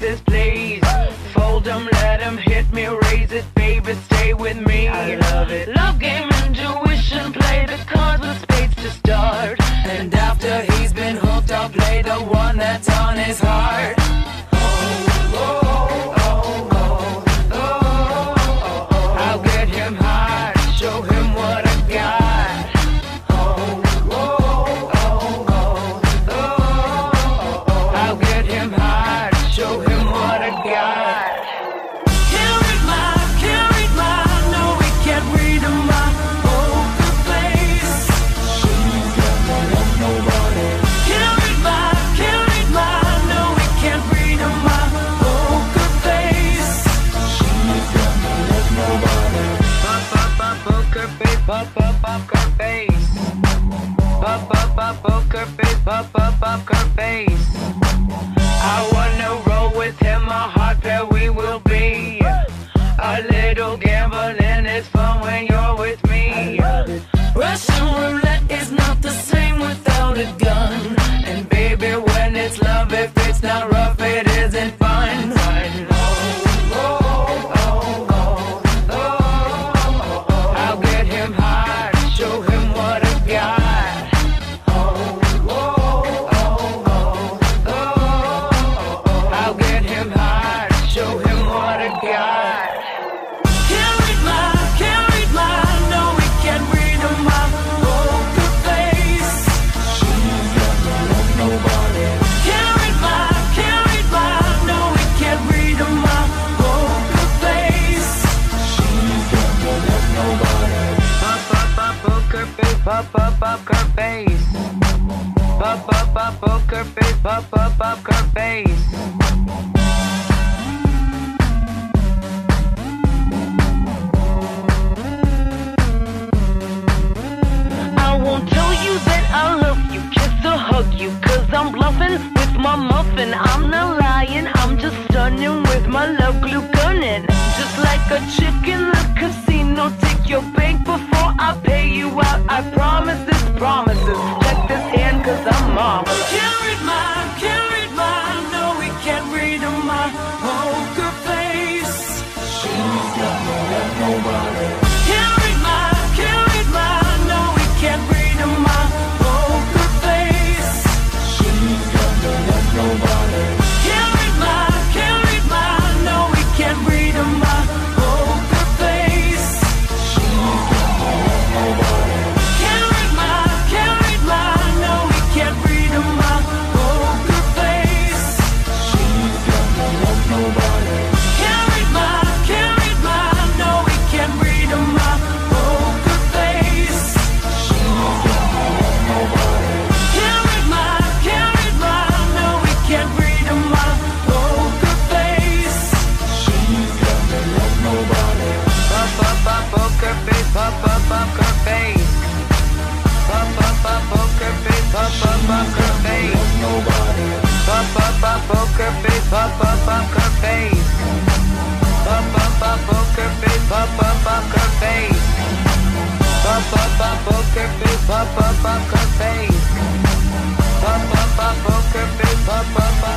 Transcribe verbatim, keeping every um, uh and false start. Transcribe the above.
faces, please. Fold them, let them hit me, raise it, baby, stay with me. I love it. Love game, intuition, play the cards with spades to start. And after he's been hooked, I'll play the one that's on his heart. Oh, oh, oh, oh, oh, oh, oh. I'll get him hard, show him what I got. Oh, oh, oh, oh, oh, oh, oh. I'll get him hard, show him what I got. Can't read my, can't read my, no, we can't read my poker face. She's got me like nobody. Can't read my, can't read my, no, we can't read my poker face. She's got me like nobody. Pop up up poker face, pop up up her face. Pop up up poker face, pop up up her face. I wanna roll with him, a hot pair we will be. A little gambling is fun when you're with me. Russian roulette is not the same without a gun. And baby, when it's love, if it's not rough, it isn't fun. Oh, oh, oh, oh, oh, oh, oh. I'll get him hard, show him what I got. Oh, oh, oh, oh, oh, oh, oh. I'll get him hard, show him what I got. Can't read my, can't read my, no, we can't read my poker face. She's got me like nobody. Can't read my, can't read my, no, we can't read my poker face. She's got me like nobody. Pop up up poker face, pop up up her face. Pop up up poker face, pop up up her face. I won't tell you that I love you, kiss or hug you, cause I'm bluffing with my muffin. I'm not lying, I'm just stunning with my love glue gunning. Just like a chick in the casino, take your bank before I pay you out. I promise this promises, check this hand cause I'm marvelous. Can't read my, can't read my, no we can't read my poker face. She's got me like nobody. Can't read my, can't read my, no we can't read my poker face. She's got me like nobody. Can't read my, can't read my, no we can't read my poker face. She's got me like nobody. Can't read my, can't read my, no we can't read my poker face. She's got me like nobody. Can't read my, can't read my, no we can't read my poker face. She's got me like nobody. Can't read my, can't read my, no we can't read my poker face. She's got me like nobody. Pop up up poker face, pop up up her face. Pop up up poker face, pop up up her face. Nobody. Pop up up poker face, pop up up her face. Pop up up poker face, pop up up her face. Pop up up poker face, pop up up her face. Pop up up poker face, pop up up